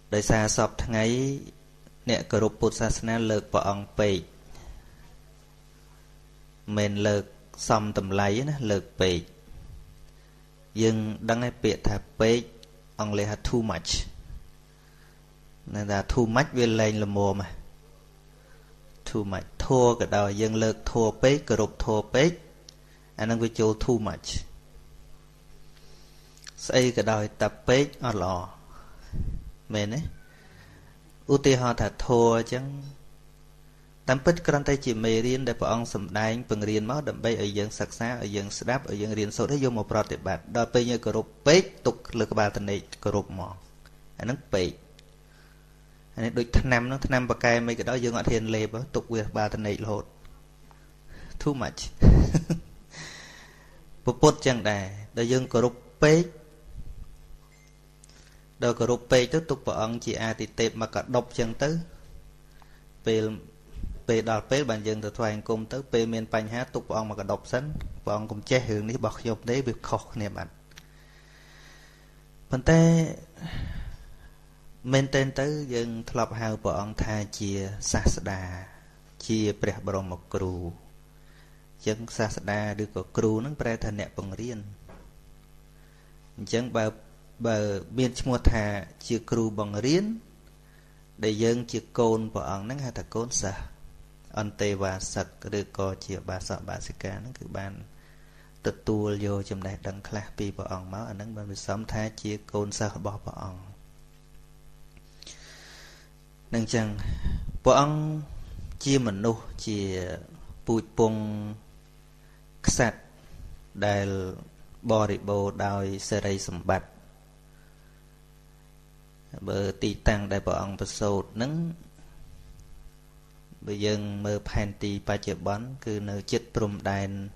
đời xa sọp tháng ấy nè cờ rụp bụt xa sná lợt bỏ ông bệ mình lợt xong tầm lấy lợt bệ nhưng đăng ấy bệ thà bệ ông lấy hạt too much nên là too much về lên là mùa mà too much thua cái đầu dân lợt thua bệ cờ rụp thua bệ anh đang với chỗ too much xây cái đầu tập bệ ở lò mình ấy ưu tiên họ thật thua chẳng tam pít cái tay chỉ mê riêng để bọn ông sầm đai bằng riêng máu đậm bay ở dân sặc sá ở dân đáp ở dân riêng số đấy vô một prot để bạn đôi bây giờ cờ rụp bế tục lực ba tên này cờ rụp mỏ anh nó bị anh ấy đôi năm nó năm bạc cây mấy cái đó dân họ thiên lê đó tục việc ba tên này lột too much bút chẳng đài đôi dân cờ rụp bế đôi cờ rụp bế tiếp tục bọn ông chỉ a thì tệp mà cả độc chẳng tới về đào pê bàn dân từ thoại cùng tới pê miền bành hát tục bọn mà cả độc sẵn bọn cũng che hướng đi bọc dọc đấy việc khóc nè bạn phần tê men tên tới dân thọp hào bọn tha chia sa đà chia bè bờ một cừu dân sa đà được có cừu nó bè thành nẹt bằng riêng dân bờ biên mua thà chia cừu bằng riêng để dân chia côn bọn nó hay là côn sa anh tê và sặc được có chia ba sọ ba xí cá nó cứ ban tự tu vô trong này đăng khla pi bỏ ong máu anh đang bên sớm tha chia côn sa bỏ ong nâng chăng bỏ ong chia mình nu chia bụi pung sạch đại bò đi bò đòi sợi dây sầm bạch bờ tì tăng đại bỏ ong bờ sột nắng bây giờ mơ pan tì ba chợ bón cứ nơi chết prum đàn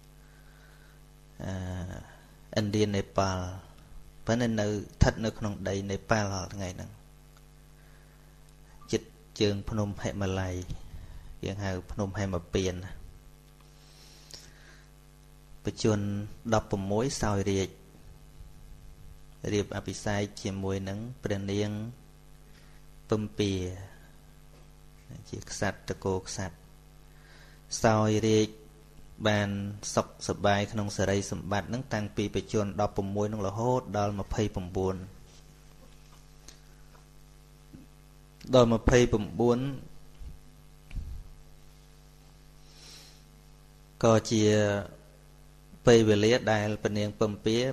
India Nepal vẫn nên nơi thật nơi không đầy Nepal họ ngày nắng chết trường Phnom Penh Malay hiện hào Phnom Penh mà biển bây chuồn đọc một mối soi riệp apisai chỉ mùi nắng bền niên bơm pìa chỉ sạchตะโกกสัตว์ซอยเรียกบานสกสบายขนมสไลสมบัตินั่งตั้งปีไปจนดอกปุ่มมวยนั่งละโหดดอลมาเพย์ปุ่มบุญดอลมาเพย์ปุ่มบุญก็เชียไปเวลียได้เป็นเนียงปุ่มเปีย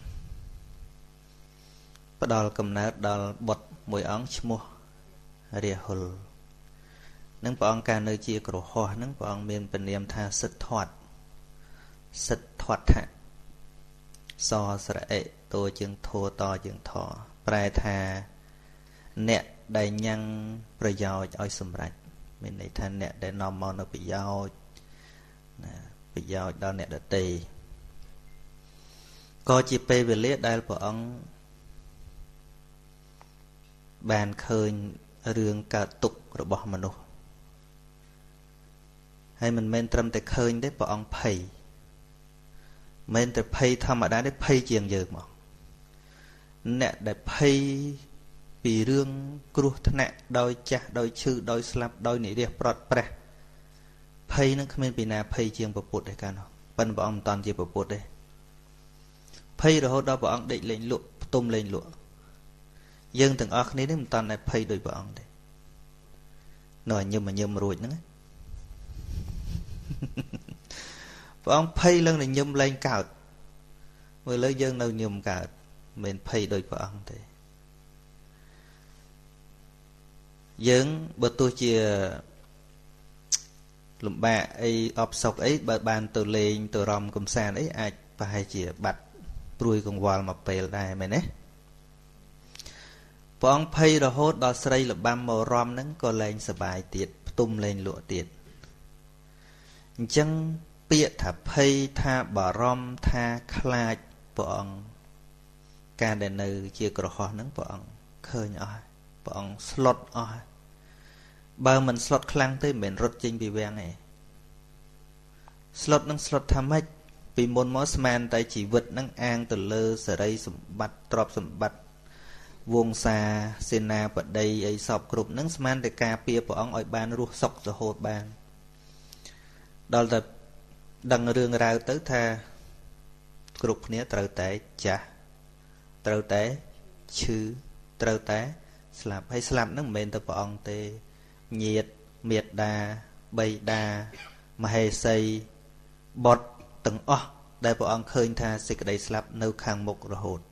ปดอลกำเนิดดอลบดมวยอ้องชมัวเรียหุลนั่งปองการnơi chia cổ hoaนั่งปองเมียนเป็นเนียมท่าสึกถอดฮะซอสระเอตัวจึงโทต่อจึงทอปลายท่าเนะได้ยังประโยชน์อ้อยสมรัยมีในท่านเนะได้นอมมอนประโยชน์ดาวเนะดตีก็จีเปเวลีได้ปองบานเคยเรื่องกระตุกระบบมนุษย์ให้มันเมนตรมแต่เคยได้ปองไผ่เมนแต่ไผ่ธรรมดาได้ไผ่เจียงเยอะมั้งเนี่ยได้ไผ่ปีเรื่องกรุธนะโดยจะโดยชื่อโดยสลับโดยนิเรียปลอดแปรไผ่นั่นคือเมนปีนาไผ่เจียงประปุดได้กันเนาะเป็นปองตอนเจียงประปุดได้ไผ่เราเราปองเด็กเล่นลุตุ้มเล่นลุยังถึงออกนี้นี่มันตอนไหนไผ่โดยปองได้หน่อยยืมมายืมมารุยนั่นông pay lần này nhum lên cao người lớn dân đâu nhum cao mình pay đôi của ông thì dân bữa tôi chia lụm bạ ấy ọp sọc ấy bờ bàn từ lên từ ròm cùng sàn ấy ai và hai chia bạch ruồi cùng vào mà pay lại mày nè ông pay rồi hốt đo xây là băm màu ròm nắng có lên sờ bài tiệt tum lên lụa tiệt chân bịa thả phây tha bà rom tha khai bọn ca đền nơi chia cờ hoa nắng bọn khơi nhỏ bọn slot oi bao mình slot khlang tới mình rốt chinh bị ven này slot nắng slot tham hết vì môn mosman tay chỉ vật nắng an từ lơ sờ đây sầm bát trọp sầm bát วงศาเสนาบดีไอ้สอบกรุบนั่งสมานแต่กาเปียพระองค์อ้อยบานรูสกจะโหดบานดอลแต่ดังเรื่องราวtới tha គ្រប់គ្នាត្រូវតែចាស់ត្រូវតែឈឺត្រូវតែស្លាប់ហើយស្លាប់ហ្នឹងមិនមែនតែព្រះអង្គទេញាតិមេត្តាបិតាមហេសីបុត្រទាំងអស់ដែលព្រះអង្គឃើញថាសេចក្តីស្លាប់នៅខាងមុខរហូត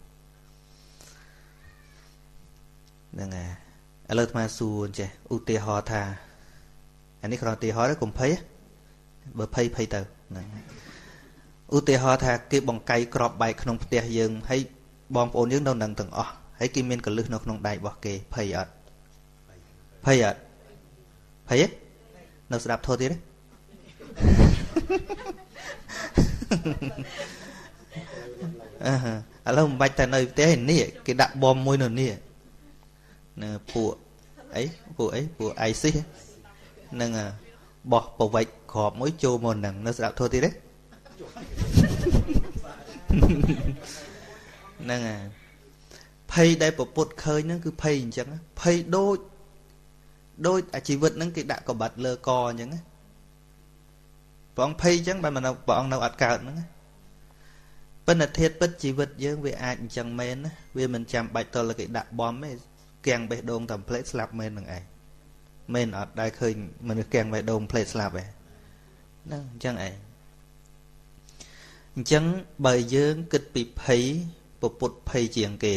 ហ្នឹងហើយឥឡូវអាត្មាសួរចេះឧទាហរណ៍ថាអានេះគ្រាន់ឧទាហរណ៍ទេកុំភ័យបើភ័យទៅហ្នឹងឧទាហរណ៍ថាគេបង្កាយក្របបែកក្នុងផ្ទះយើងហើយបងប្អូនយើងនៅនឹងទាំងអស់ហើយគេមានកលឹះនៅក្នុងដៃរបស់គេភ័យអត់ភ័យនៅស្ដាប់ធោះទៀតទេឥឡូវមិនបាច់តែនៅផ្ទះនេះគេដាក់បមមួយនៅនេះនៅពួកអីស៊ីនឹងបោះប្រវែកក្របមួយចូលមកនឹងនៅស្ដាប់ធោះទៀតទេហ្នឹងហើយភ័យដែលប្រពុតឃើញហ្នឹងគឺភ័យអញ្ចឹងភ័យដូចអាជីវិតហ្នឹងគេដាក់កបាត់លើកអញ្ចឹងព្រះអង្គភ័យអញ្ចឹងបានមកព្រះអង្គនៅអត់កើតហ្នឹងប៉ុន្តែធាតុពិតជីវិតយើងវាអាចអញ្ចឹងមែនណាវាមិនចាំបាច់តលគេដាក់បំទេគៀងបេះដូងតែផ្លេតស្លាប់មែននឹងឯងមែនអត់ដែលឃើញមនុស្សគៀងបេះដូងផ្លេតស្លាប់ទេហ្នឹងអញ្ចឹងឯងអញ្ចឹងបើយើងគិតពីភ័យពុទ្ធភ័យជាងគេ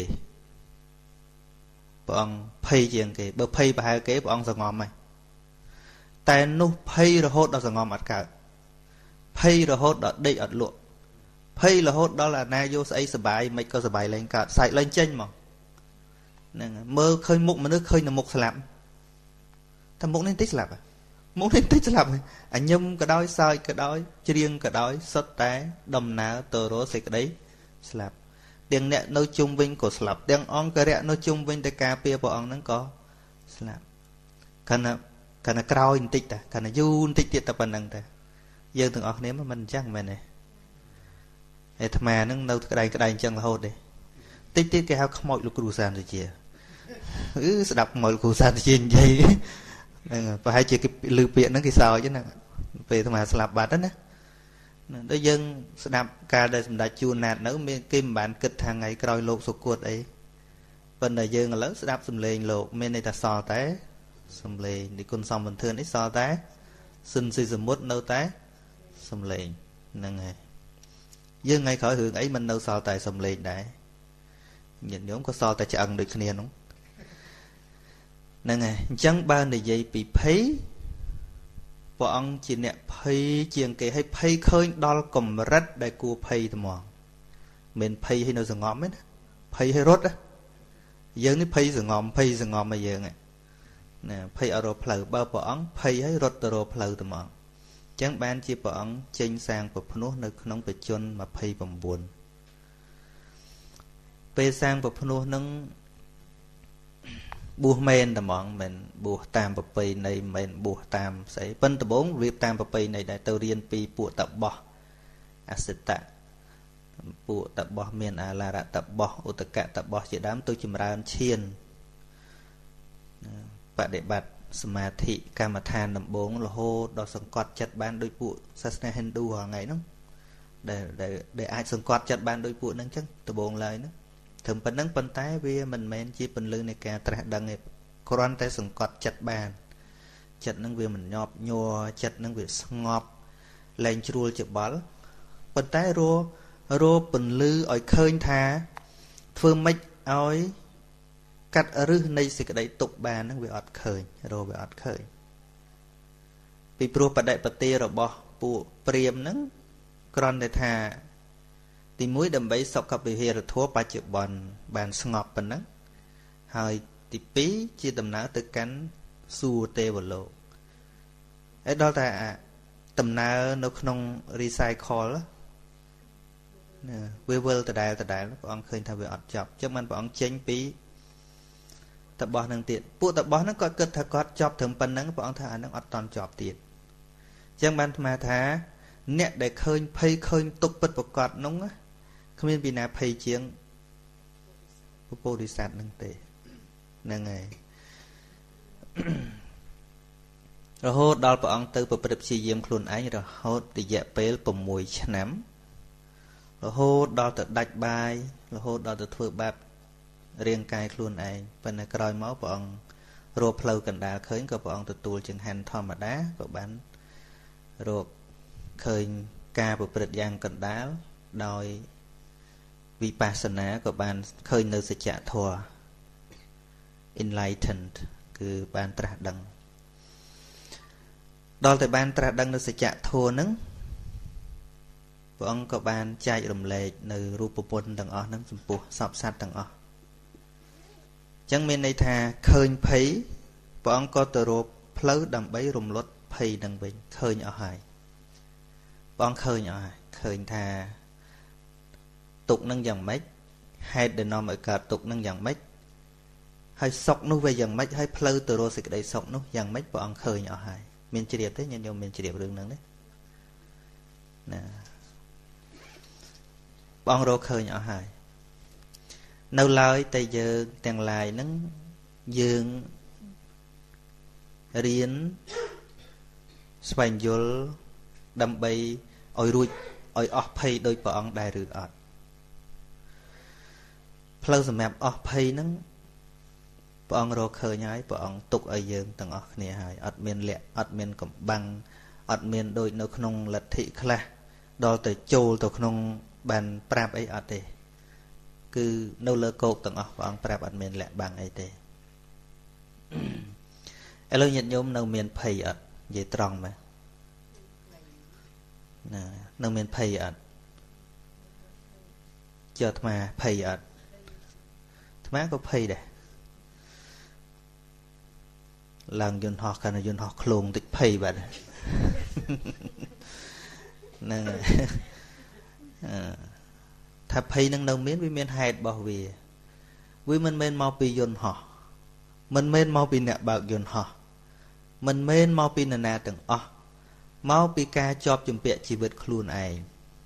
ព្រះអង្គភ័យជាងគេបើភ័យប្រហែលគេព្រះអង្គសងំហើយតែនោះភ័យរហូតដល់សងំអត់កើតភ័យរហូតដល់ដេកអត់លក់ភ័យរហូតដល់អាណាយកស្អីសបាយមិនក៏សបាយឡើងកើតសាច់ឡើងចេញមកហ្នឹងមើលឃើញមុខមនុស្សឃើញតែមុខស្លាប់តែមុខនេះតិចស្លាប់មុខនេះតិចស្លាប់អញញឹមក៏ដោយសើចក៏ដោយច្រៀងក៏ដោយសុទ្ធតែដំណើរទៅរកសេចក្តីស្លាប់ទាំងអ្នកនៅជុំវិញក៏ស្លាប់ទាំងអង្គរៈនៅជុំវិញតែការពារព្រះអង្គហ្នឹងក៏ស្លាប់កាន់តែក្រោយបន្តិចតាកាន់តែយូរបន្តិចទៀតតែប៉ុណ្្នឹងតាយើងទាំងអស់គ្នាមិនអញ្ចឹងមែនទេអាត្មាហ្នឹងនៅក្តៅអញ្ចឹងរហូតទេតិចទៀតគេហៅខ្មោចលោកគ្រូសានវិជាស្ដាប់ខ្មោចលោកគ្រូសានវិជានិយាយហ្នឹងប្រហែលជាគេឮពាក្យហ្នឹងគេសើចហ្នឹងពេលអាត្មាស្លាប់បាត់ណាដូចយើងស្ដាប់ការដែលសម្ដេចជួនណាតនៅមានគេមិនបានគិតថាថ្ងៃក្រោយលោកសុគតអីប៉ុន្តែយើងឥឡូវស្ដាប់សំឡេងលោកមានន័យថាសល់តែសំឡេងនិគុណសំបន្ទឿននេះសល់តែសិនស៊ីសមុទ្រនៅតែសំឡេងហ្នឹងហើយយើងថ្ងៃក្រោយរឿងអីមិននៅសល់តែសំឡេងដែរញាតិញោមក៏សល់តែឆ្អឹងដូចគ្នានោះហ្នឹងហើយអញ្ចឹងបើនិយាយពីភ័យព្រះអង្គជាអ្នកភ័យជាងគេឲ្យភ័យឃើញដល់កម្រិតដែលគួរភ័យត្មងមិនភ័យឲ្យនៅសងំទេណាភ័យឲ្យរត់យើងនេះភ័យសងំឲ្យយើងណាភ័យឲ្យរកផ្លូវបើព្រះអង្គភ័យឲ្យរត់ទៅរកផ្លូវត្មងអញ្ចឹងបានជាព្រះអង្គចេញសាងប្រភ្នោះនៅក្នុងបច្ចុប្បន្ន29ពេលសាងប្រភ្នោះនឹងបួសមែនតែហ្មងមិនបួសតាមប្រពៃណីមិនបួសតាមស្អីប៉ុន្តែដំបូងរៀបតាមប្រពៃណីដែរទៅរៀនពីពួកតបោះអសិតៈពួកតបោះមានអាឡារតបោះឧតកតបោះជាដើមទៅចម្រើនឈានបដិបត្តិសមាធិកម្មដ្ឋានដំបូងរហូតដល់សង្កត់ចិត្តបានដោយពួកសាសនាហិណ្ឌូរាល់ថ្ងៃហ្នឹងដែលអាចសង្កត់ចិត្តបានដោយពួកហ្នឹងអញ្ចឹងដំបូងឡើយហ្នឹងត្រឹមប៉ុណ្្នឹងប៉ុន្តែវាមិនមែនជាពន្លឺនៃការត្រាស់ដឹងទេគ្រាន់តែសង្កត់ចិត្តបានចិត្តនឹងវាមិនញាប់ញ័រចិត្តនឹងវាស្ងប់លែងជ្រួលច្បល់ប៉ុន្តែរពន្លឺឲ្យឃើញថាធ្វើម៉េចឲ្យកាត់រឹសនៃសេចក្តីទុកបាននឹងវាអត់ឃើញវាអត់ឃើញពីព្រោះបដិបទារបស់ពួកព្រាហ្មណ៍ហ្នឹងគ្រាន់តែថាទី1ដើម្បីសុខវិហារធម៌បច្ចុប្បន្នបានស្ងប់ប៉ុណ្ណឹងហើយទី2ជាដំណើរទៅកាន់សួគ៌ទេវលោកហើយដល់តែដំណើរនៅក្នុង recycle វាវិលដដែលព្រះអង្គឃើញថាវាអត់ចប់អញ្ចឹងបានព្រះអង្គចេញពីតបោះនឹងទៀតពួកតបោះហ្នឹងគាត់គិតថាគាត់ចប់ត្រឹមប៉ុណ្ណឹងព្រះអង្គថាអាហ្នឹងអត់តន់ចប់ទៀតអញ្ចឹងបានអាត្មាថាអ្នកដែលឃើញភ័យឃើញទុកពិតប្រកបនោះគ្មានពីណាភ័យជាងពុទ្ធបរិស័ទនឹងទេ nâng này rồi hốt đo bà ông tư bà bật chi diêm khuôn ấy rồi hốt thì dạ bế bà mùi chám rồi hốt đo tự đạch bài rồi hốt đo tự thua bạp riêng cai khuôn ấy và này còi máu bà ông rô plau cần đá khơi có bà ông tự tùl chừng hành thò mà đá bà bán rồi khơi ca bà bật giang cần đá đòi vipassana của bạn khơi nơi sẽ trả thua enlightened cứ bạn trả đăng đó thì bạn trả đăng nơi sẽ trả thua nứng bọn có bạn chạy rùm lệ nơi rupa pôn đằng ọ nâng xâm bùa sọp sát đằng ọ chẳng mình này thà khơi phấy bọn có tờ rộp plớ đầm bấy rùm lốt phây đằng bình khơi nhỏ hài bọn khơi nhỏ hài khơi thà tục nâng dần mấy hay để nó mới cả tục nâng dần mấy hay sọc nó về dần mấy hay plơ từ rồi sẽ đây sọc nó dần mấy bọn khơi nhỏ hài mình chỉ đẹp thế nhân vô mình chỉ đẹp đường nâng đấy nè bọn rồi khơi nhỏ hài nâu lời tay giờ tiền lại nâng dương riêng xoành vô đâm bay ôi ruột ôi ọc pay đôi bọn đại rực ọt plơ sầm mẹp ọc pay nâng bọn rô khơi nhái bọn tục ở dương tầng ọc nè hài ọt miền lẹ ọt miền cầm băng ọt miền đôi nó không lật thị khla đo tới chôl tới không bàn prap ấy ọt đề cứ nâu lơ cột tầng ọc bọn prap ọt miền lẹ bằng ấy đề alo nhận nhôm nâu miền pay ọt dễ tròn mà nâu miền pay ọt cho mà pay ọt má có pay đây lần dồn họ cả là dồn họ khôn tích pay vậy nè thà pay nâng đầu miến với miền hạt bảo vì mình men mau pi dồn họ mình men mau pi nè bạc dồn họ mình men mau pi nè nà từng mau pi ca chọp chùm bẹ chỉ vượt khuôn ai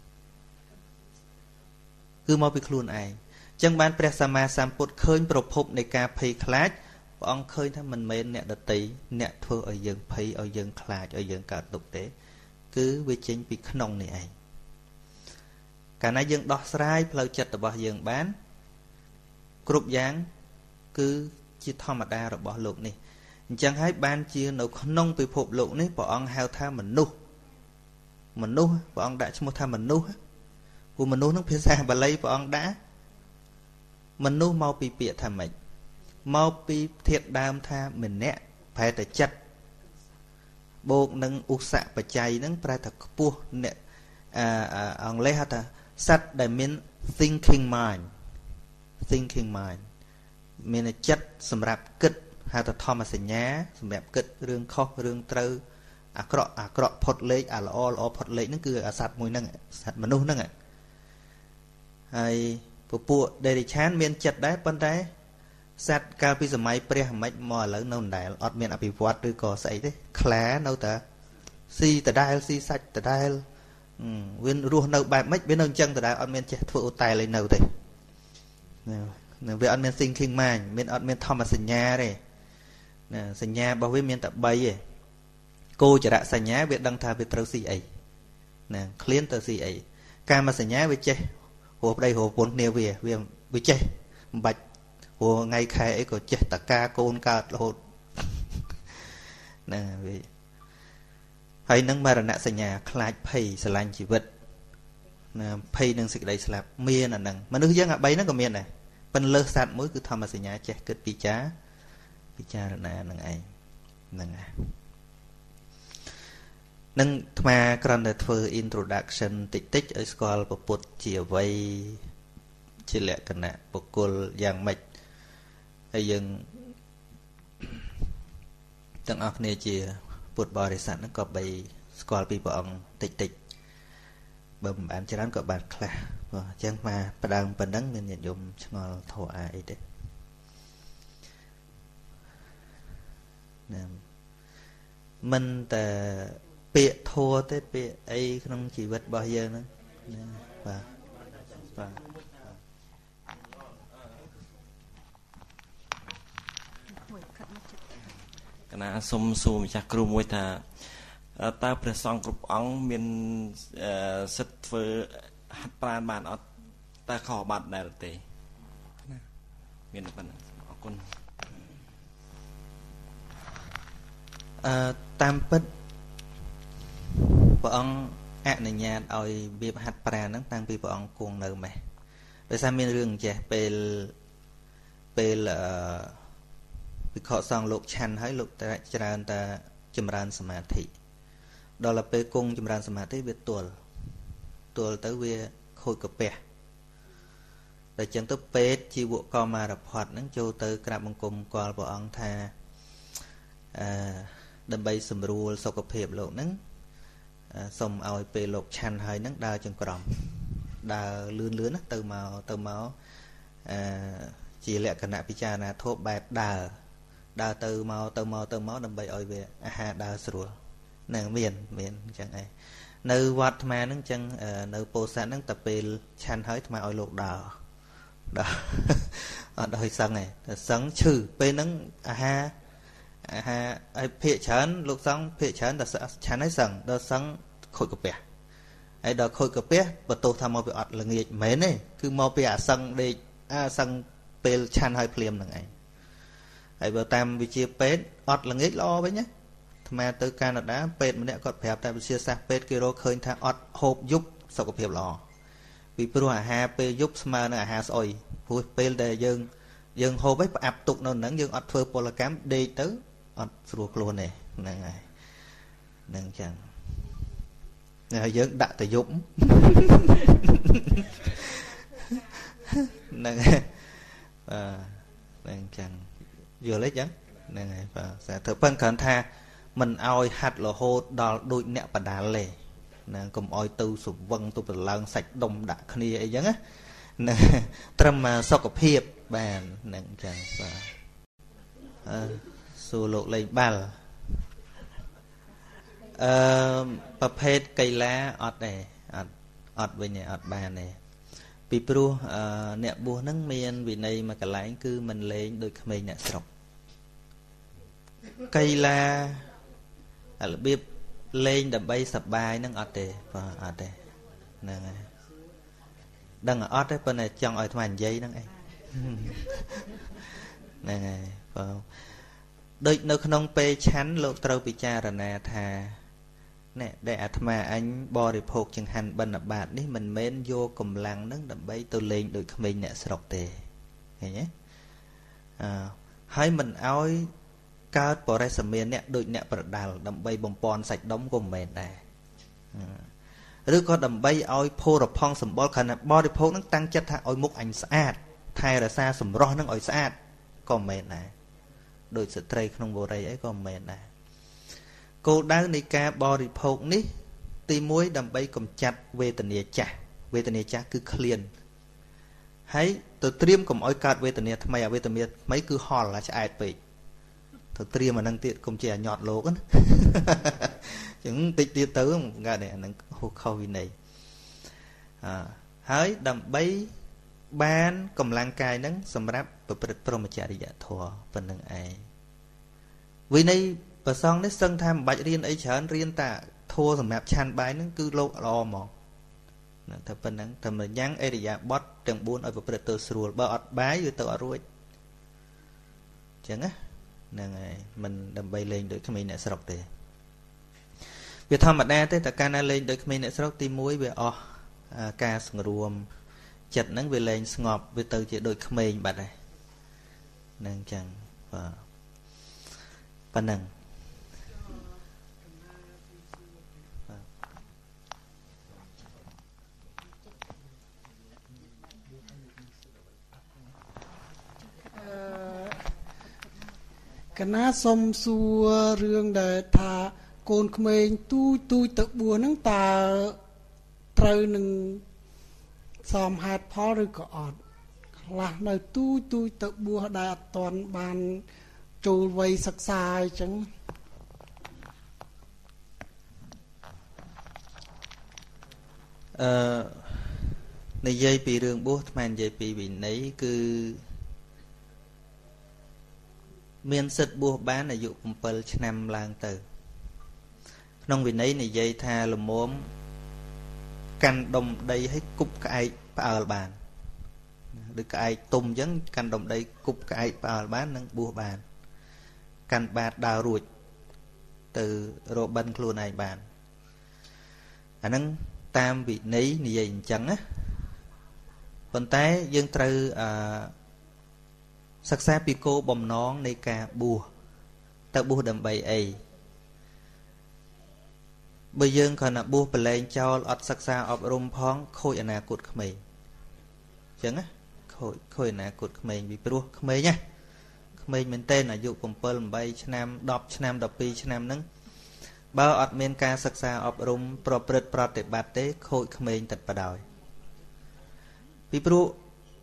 cứ mau pi khuôn ai chẳng banព្រះសម្មាសម្ពុទ្ធឃើញប្រភពនៃការភ័យខ្លាចព្រះអង្គឃើញថាមិនមែនអ្នកដតីអ្នកធ្វើឲ្យយើងភ័យឲ្យយើងខ្លាចឲ្យយើងកើតទុក្ខទេគឺវាចេញពីក្នុងនេះឯងកាលណាយើងដោះស្រាយផ្លូវចិត្តរបស់យើងបានគ្រប់យ៉ាងគឺជាធម្មតារបស់លោកនេះអញ្ចឹងហើយបានជានៅក្នុងពិភពលោកនេះព្រះអង្គហៅថាមនុស្សព្រះអង្គដាក់ឈ្មោះថាមនុស្សព្រោះមនុស្សនឹងភាសាបាលីព្រះអង្គដាក់មនុស្សមកពីពាក្យថាម៉េចមកពីធាតុដើមថាម្នាក់ប្រែតែចិត្តបូកនឹងឧស្សៈបច្ច័យហ្នឹងប្រែថាខ្ពស់អ្នកអង់គ្លេសហៅថាសត្វដែលមាន thinking mind មានចិត្តសម្រាប់គិតហៅថាធម្មសញ្ញាសម្រាប់គិតរឿងខុសរឿងត្រូវអាក្រក់ផុតលេខល្អផុតលេខហ្នឹងគឺអាសត្វមួយហ្នឹងសត្វមនុស្សហ្នឹងហើយពពួកដេរិឆានមានចិត្តដែរប៉ុន្តែសត្វកាលពីសម័យព្រះមិនមកឥឡូវនៅដដែលអត់មានអភិវឌ្ឍឬក៏ស្អីទេខ្លានៅតែស៊ីដដែលស៊ីសាច់ដដែលវារស់នៅបែបម៉េចវានៅអញ្ចឹងដដែលអត់មានចេះធ្វើអូតែលឯនៅទេវាអត់មាន thinking mind អត់មានធម្មសញ្ញាទេសញ្ញារបស់វាមានតែ3ឯងគោចរៈសញ្ញាវាដឹងថាវាត្រូវស៊ីអីឃ្លានទៅស៊ីអីកាមសញ្ញាវាចេះហួរប្តីហួរប្រពន្ធគ្នាវាចេះមិនបាច់ហួរថ្ងៃខែអីក៏ចេះតកាកូនកើតរហូតវាហើយនឹងមរណៈសញ្ញាខ្លាចភ័យស្រឡាញ់ជីវិតភ័យនឹងសេចក្តីស្លាប់មានអាហ្នឹងមនុស្សយើងអា3ហ្នឹងក៏មានដែរប៉ុន្តែលើសសត្វមួយគឺធម្មសញ្ញាចេះគិតពិចារណានឹងឯងហ្នឹងណានឹងអាត្មាគ្រាន់តែធ្វើ introduction តិចឲ្យស្គាល់ពុទ្ធជាអ្វីជាលក្ខណៈបុគ្គលយ៉ាងម៉េចហើយយើងទាំងអស់គ្នាជាពុទ្ធបរិស័ទហ្នឹងក៏បីស្គាល់ពីព្រះអង្គតិចបើមិនបានច្រើនក៏បានខ្លះអញ្ចឹងមកផ្ដើមប៉ុណ្ណឹងមានញាតិញោមឆ្ងល់ធោះអីទេមិនតែពាក្យធัวទេពាក្យអីក្នុងជីវិតរបស់យើងហ្នឹងបាទ na sum sum cha kruមួយថាតើព្រះសង្ឃគ្រប់អង្គមានសិទ្ធិធ្វើហាត់ប្រាណបានអត់តើខុសបាត់ដែរទេណាមានប៉ុណ្ណឹងអរគុណតាមពិតព្រះអង្គអនុញ្ញាតឲ្យវាហាត់ប្រាណហ្នឹងតាំងពីព្រះអង្គគង់នៅម៉េះដោយសារមានរឿងចេះពេលវិខសង្ឃលោកឆាន់ហើយលោកតែច្រើនតែចម្រើនសមាធិដល់ទៅពេលគង់ចម្រើនសមាធិវាទល់ទៅវាខូចកាពះតែចឹងទៅពេទ្យជីវកមារផាត់ហ្នឹងចូលទៅក្រាបបង្គំគាល់ព្រះអង្គថាដើម្បីសម្រួលសុខភាពលោកហ្នឹងសូមឲ្យពេលលោកឆាន់ហើយហ្នឹងដើរចង្ក្រមដើរលឿនណាទៅមកជាលក្ខណៈពិចារណាធម៌បែបដើរទៅមកដើម្បីឲ្យវាអាហារដើរស្រួលហ្នឹងមានអញ្ចឹងឯងនៅវត្តអាត្មាហ្នឹងអញ្ចឹងនៅពោធិ៍សាត់ហ្នឹងតែពេលឆាន់ហើយអាត្មាឲ្យលោកដើរអត់ឲ្យសឹងឯងតែសឹងឈឺពេលហ្នឹងអាហារឲ្យភាកច្រើនលោកសង្ឃភាកច្រើនតែឆាន់ហើយសឹងដល់សឹងខូចកាពះហើយដល់ខូចកាពះបន្ទោសថាមកពីអត់ល្ងាចមិនមែនទេគឺមកពីអាសឹងដេកសឹងពេលឆាន់ហើយភ្លាមហ្នឹងឯងហើយបើតាមវិជាពេទ្យអត់ល្ងាចល្អវិញណាអាត្មាទៅកាណាដាពេទ្យម្នាក់គាត់ប្រាប់តែវិទ្យាសាស្ត្រពេទ្យគេរកឃើញថាអត់ហូបយប់សុខភាពល្អពីព្រោះអាហារពេលយប់ស្មើនឹងអាហារស្អុយព្រោះពេលដែលយើងហូបឲ្យផ្អាប់ទុកនៅហ្នឹងយើងអត់ធ្វើពលកម្មដេកទៅអត់ស្រួលខ្លួនទេហ្នឹងហើយហ្នឹងចឹងហើយយើងដាក់ទៅយប់ហ្នឹងហើយហ្នឹងចឹងយល់ទេចឹងហ្នឹងហើយបាទតែធ្វើប៉ុន្តែគ្រាន់ថាមិនឲ្យហាត់រហូតដល់ដូចអ្នកបដាល់ទេណាកុំឲ្យទៅសវឹងទៅប្រឡើងសាច់ដុំដាក់គ្នាអីចឹងណាត្រឹមសុខភាពបានហ្នឹងចឹងបាទសួរលោកលេងបាល់ប្រភេទកីឡាអត់ទេអត់វិញទេអត់បានទេពីព្រោះអ្នកបួសហ្នឹងមានវិន័យមួយកន្លែងគឺមិនលេងដូចក្មេងអ្នកស្រុកកីឡារបៀបលេងដើម្បីសប្បាយហ្នឹងអត់ទេបាទអត់ទេហ្នឹងហើយដឹងអត់ទេប៉ុន្តែចង់ឲ្យអាត្មានិយាយហ្នឹងឯងហ្នឹងហើយបាទដូចនៅក្នុងពេលឆាន់លោកត្រូវពិចារណាថាណែដែលអាត្មាអញបរិភោគចង្ហាន់បិណ្ឌបាតនេះមិនមែនយកកម្លាំងនឹងដើម្បីទៅលេងដូចក្មេងអ្នកស្រុកទេឃើញទេហើយមិនអោយកើតបរិសម្មានអ្នកដូចអ្នកប្រដាល់ដើម្បីបំពន់សាច់ដុំក៏មិនមែនដែរឬក៏ដើម្បីឲ្យភោរផង់សម្បល់ខណៈបរិភោគនឹងតាំងចិត្តថាឲ្យមុខអញស្អាតថែរក្សាសម្រស់នឹងឲ្យស្អាតក៏មិនមែនដែរដោយស្ត្រីក្នុងវរីអីក៏មិនមែនដែរគោលដៅនៃការបរិភោគនេះទី1ដើម្បីកម្ចាត់វេទនាចាស់គឺឃ្លានហើយទៅត្រៀមកុំឲ្យកើតវេទនាថ្មីវេទនាថ្មីគឺហល់ឆ្អែតពេកទៅត្រៀមអានឹងទៀតកុំជាអញ្ញត់លោកណាអញ្ចឹងតិចទៀតទៅកើតអានឹងខុសវិន័យហើយដើម្បីបានកម្លាំងកាយនឹងសម្រាប់ប្រព្រឹត្តព្រហ្មចរិយធម៌ប៉ុណ្្នឹងឯងវិន័យប្រសងនេះសឹងថាមិនបាច់រៀនអីច្រើនរៀនតែធัวសម្រាប់ឆាន់បាយហ្នឹងគឺលោកល្អហ្មងតែប៉ុណ្្នឹងតែម្យ៉ាងអេរិយាបថទាំង4ឲ្យប្រព្រឹត្តទៅស្រួលបើអត់បាយវាទៅអត់រួចអញ្ចឹងណាហ្នឹងហើយមិនដើម្បីលេងដូចក្មេងអ្នកស្រុកទេវាធម្មតាទេតែកាលណាលេងដូចក្មេងអ្នកស្រុកទី1វាអស់ការសង្រួមចិត្តហ្នឹងវាលែងស្ងប់វាទៅជាដូចក្មេងបាត់ហើយហ្នឹងអញ្ចឹងបាទប៉ុណ្ណឹងកណាសុំសួររឿងដែលថាកូនក្មេងទូចទៅបួសហ្នឹងតើត្រូវនឹងសមហេតុផលឬក៏អត់ខ្លះនៅទូចទៅបួសដែលអត់ទាន់បានចូលវ័យសិក្សាអញ្ចឹងនិយាយពីរឿងបួសអាត្មានិយាយពីវិន័យគឺ miền sệt bùa bán là dụ cùng pel năm lang từ nông vì nấy này dây tha là mồm căn đồng đây hết cục cái ở bàn được cái tôm giống căn đồng đây cục cái ở bán nâng bùa bàn căn bát đào ruột từ rô bân luôn này bàn anh nâng tam vị nấy này dây chẳng á còn té dân từ sắc xa pico bom nón này cả bùa ta bùa đầm bầy ấy bây giờ còn là bùa bờ lên cho ọt sắc xa ọp rôm phong khôi anh à cột khmei chẳng á khôi anh à cột khmei bị bùa khmei nhá khmei mình tên là dụ cùng pearl bay năm đọc pi năm nắng bao ọt men ca sắc xa ọp rôm pro bát tế khôi khmei tật bà đòi bị bùa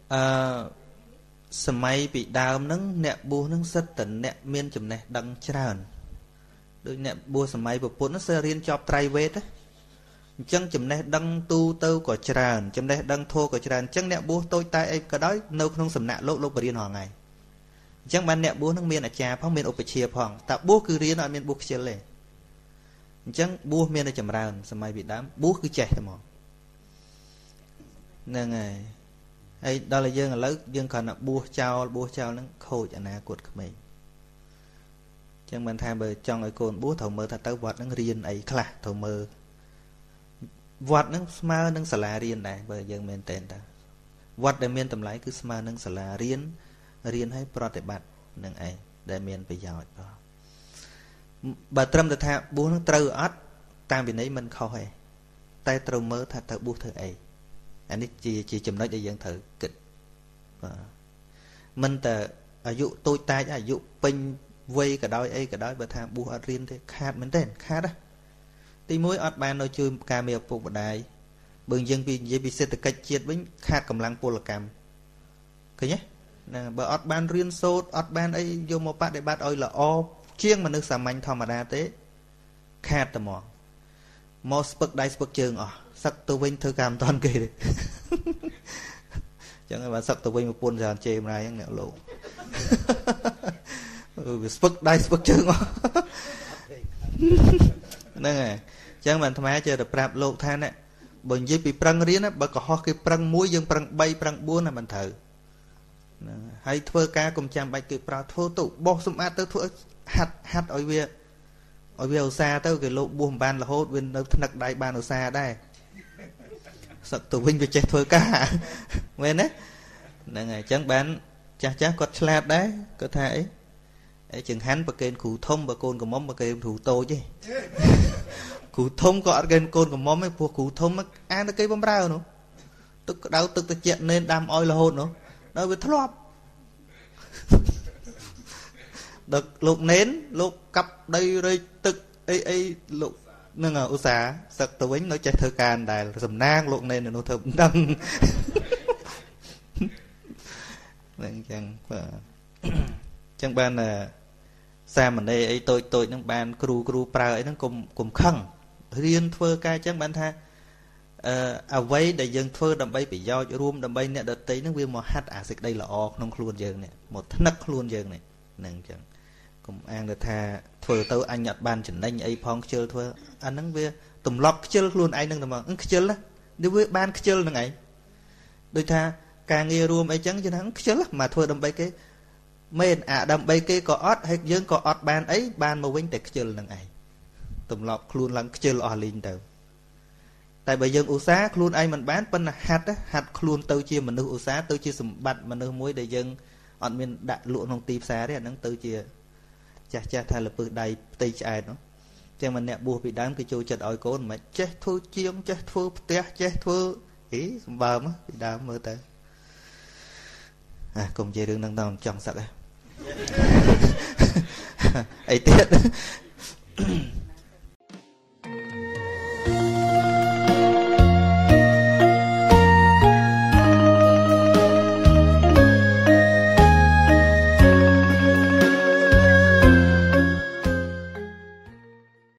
สมัยปีดาวนั้นเนี่ยบัวนั้นสัตว์เนี่ยเมียนจำเนี่ยดังเจริญโดยเนี่ยบัวสมัยแบบปุ่นนั้นเรียนจอบไตรเวทจังจำเนี่ยดังตูเต้าก็เจริญจำเนี่ยดังโทก็เจริญจังเนี่ยบัวโตตายไอ้ก็ได้เนื้อขนมสำนักโลกไปเรียนหอไงจังบันเนี่ยบัวนั้นเมียนอาจารย์เพราะเมียนอุปเชียพองแต่บัวคือเรียนอะไรเมียนบัวเชียเลยจังบัวเมียนในจำเริญสมัยปีดาวบัวคือใจแต่หมอนั่นไงไอ้ดอลลาร์ยังแล้วยังcòn làบัวเจ้านั้นโคจนาคตขมิ้นจังมันทำเบอร์จังไอ้คนบัวถมมือถ้าเต้าวัดนั้นเรียนไอ้คลาถมมือวัดนั้นสมานั้นสลาเรียนได้เบอร์ยังเมนเตนแต่วัดได้เมนตำไหลคือสมานั้นสลาเรียนให้ปฏิบัตินั่นไอ้ได้เมนไปยาวต่อบัดตรมแต่ถ้าบัวนั้นเต้าอัดตามแบบนี้มันเข้าให้แต่เต้ามือถ้าเต้าบัวเธอไอ้อันนี้chỉจำได้ได้ยังถือกิจมันแต่อายุตัวตายอายุเป็นวัยก็ได้ไอ้ก็ได้แบบทางบัวเรียนที่ขาดเหมือนเต้นขาดนะตีมวยอดบานเราช่วยการเมียปลูกบันไดเบิ่งยังปีเศรษฐกิจเจียดวิ่งขาดกำลังพลกรรมเคยไหมนะแบบอดบานเรียนโซดอดบานไอ้โยมปะได้บาดอ้อยละอเชี่ยงมันนึกสามัญธรรมดาเต้ขาดแต่หมอมอสปึกได้สปึกเชิงอ๋อสักตัววิ่งเธอกรรมตอนเกย์จังไงว่าสักตัววิ่งมาปนจานเจมไรยังเนี่ยโลสปึกได้สปึกเชิงอ๋อนั่นไงจังมันทำไมเจอแต่ปราบโลกท่านเนี่ยบนยี่ปีปรังเรียนนะบางก็ฮอกคือปรังมุ้ยยังปรังใบปรังบัวน่ะมันถือให้เพื่อการกลมจำใบคือปลาทั่วตุบอกสมอาเตอร์ทั่วหัดอ้อยเวียอุซาเตอร์คือโลกบัวบานละโหดเว้นเราถนัดได้บานอุซาได้สักตัววิ่งไปเจ็ดเพื่อกาเว้นนะนั่นไงจังบ้านจ้าก็ฉลาดได้ก็ถ่ายไอ้จึงหันประเกณฑ์ขู่ทมประโกนกับม้อมประเกณฑ์ถูโตchứขู่ทมก็ประเกณฑ์โกนกับม้อมไม่พวกขู่ทมมันอ่านตะกี้บำราหนูตึกดาวตึกตะเจ็ดเน้นดำอ้อยละโหดหนูเราไปทลอบดึกลูกเน้นลูกกับđây rồiตึกไอ้ลูกนั่งอุตสาห์สักตัววิ่งน้อยใจเธอการได้สำนางลูกเน้นหนูเธอดังนั่งจังบ้านน่ะแซมมันđâyไอ้tôiนั่งบ้านครูปลาไอ้นั่งกลมขังเรียนเพื่อการจังบ้านท่าเอาไว้ได้ยังเพื่อดำใบไปย่อรวมดำใบเนี่ยเด็ดตีนั่งเวียนมาฮัดอาศัยได้ละออกน้องครูนยังเนี่ยหมดนักครูนยังเนี่ยนั่งจังกลมอ่างเด็ดท่าเพื่อเต้าอันหยัดบ้านฉันได้ไอ้พองเชลเพื่ออันนั่งเวียตุ่มล็อกเชลครูนไอ้นั่งแต่มาเชลละเดี๋ยวเวียบ้านเชลนั่งไงโดยท่าการเงียรวมไอ้จังจะนั่งเชลละมาเพื่อดำใบเกเมนดำใบเกก็อดให้ยังก็อดบ้านไอ้บ้านมาวิ่งแต่เชลนั่งไงตุ่มล็อกครูนหลังเชลอลินเต้าแต่ใบยังอุตสาหครูนไอ้มันบ้านเป็นหัดครูนเต้าเชี่ยมันนึกอุตสาหเต้าเชี่ยสมบัติมันนึกมวยได้ยังอดมันดัดหลวงนองตีสาเนี่ยนั่งเต้าเชี่ยจะทายละปืนใดตีใจเนาะจังมันเนี่ยบัวปีดำคือโจจัดอ้อยโกนmàเจ๊ทั่วเชียงเจ๊ทั่วเตี้ยเจ๊ทั่วý bờมั้งปีดำมือเตะcùng chơi đường đang chọn sạch ấy tiết